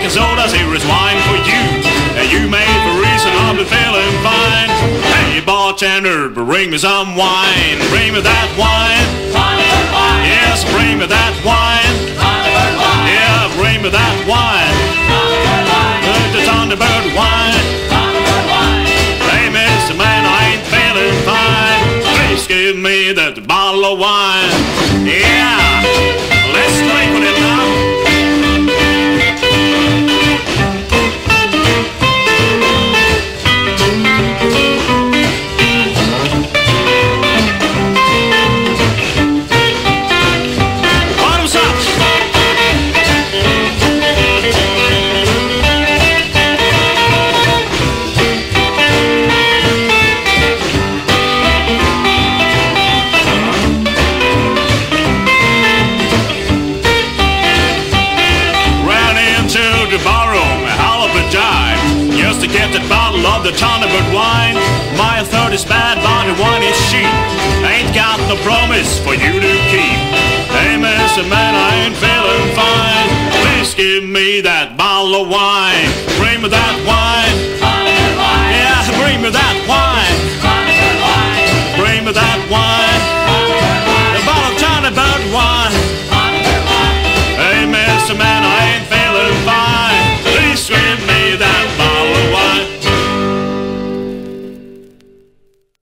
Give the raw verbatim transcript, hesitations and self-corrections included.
like as old as here is wine for you. And you made the reason I'll be feeling fine. Hey, bartender, bring me some wine. Bring me that wine. Thunderbird wine. Yes, bring me that wine. Thunderbird wine. Yeah, bring me that wine. Thunderbird wine. Uh, the Thunderbird wine. Thunderbird wine. Hey, Mister Man, I ain't feeling fine. Please give me that bottle of wine. Yeah, let's drink with it now. Bottoms up. Ran into the barroom, a hell of a jive, just to get that bottle of the Thunderbird wine. My third is bad, but the wine is cheap. Ain't got no promise for you to keep. Hey, Mister Man, I ain't feeling fine. Please give me that bottle of wine. Bring me that wine. Thunderbird wine. Yeah, bring me that wine. Thunderbird wine. Bring me that wine. Thunderbird wine. The bottle of Thunderbird wine. Thunderbird wine. Hey, Mister Man,